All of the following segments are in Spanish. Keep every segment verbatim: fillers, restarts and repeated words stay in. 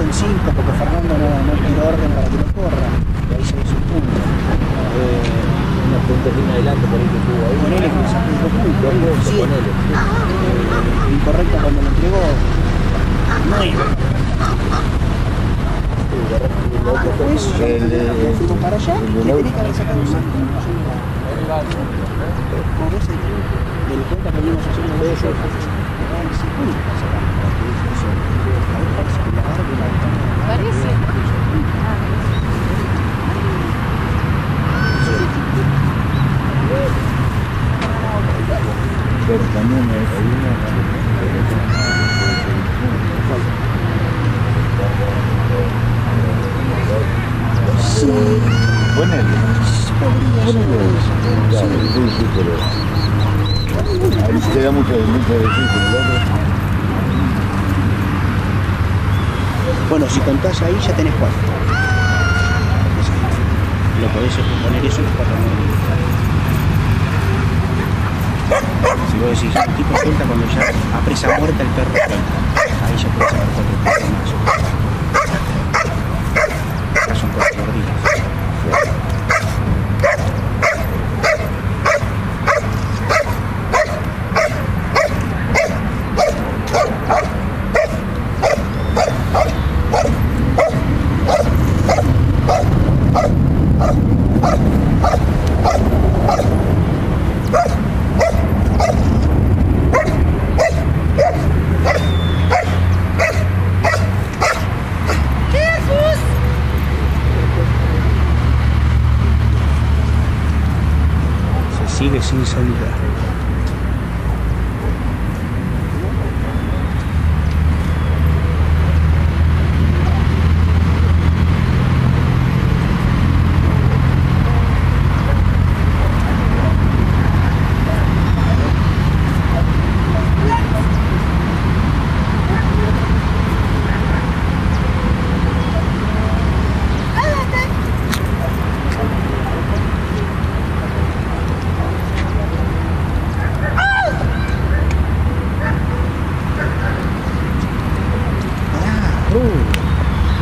en cinco porque Fernando no, no tiró orden para que lo corra. Y ahí se ve su punto. Eh, Una punta de adelante por ahí que tuvo ahí. Con él es que le sacó dos puntos. Dos puntos, Sí. con él. Eh, incorrecto cuando lo entregó. nueve. Después yo El de- me fuimos para allá el y de le Lau- tenía que haber sacado seis. Como vos del cuenta que venimos haciendo de eso, Parece. Pero también hay sí, una... Ponele. podría Ponele. Ya, sí, sí, pero... Ahí te da mucho, mucho difícil, ¿verdad? Bueno, si contás ahí ya tenés cuatro. Lo podés poner eso en cuatro nueve. Si vos decís, el tipo suelta cuando ya a presa muerta el perro suelta. Ahí ya podés sacar cuatro perros más. Acá son cuatro gorditas. Sigue sin salida.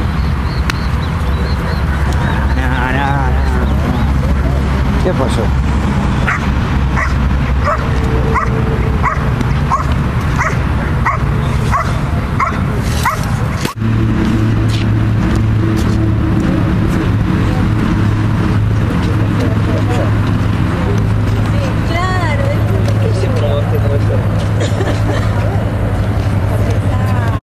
¿Qué pasó?